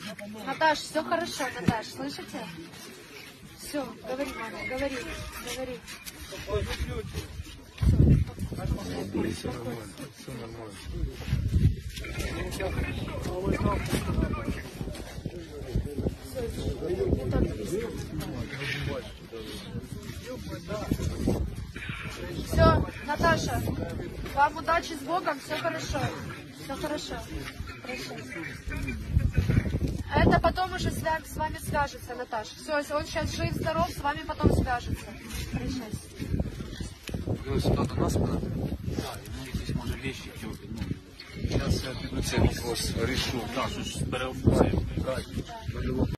Наташ, все хорошо, Наташ, слышите? Все, говори, мама, говори. Все нормально, все нормально. Все, Наташа, вам удачи с Богом, все хорошо. Все хорошо. Хорошо. Это потом уже с вами свяжется, Наташа. Все, если он сейчас жив, здоров, с вами потом свяжется. Прощайся. Ви сюди до нас подати? Так, якісь може вещи, зараз я піду цей вопрос рішу. Так, що ж зберемо.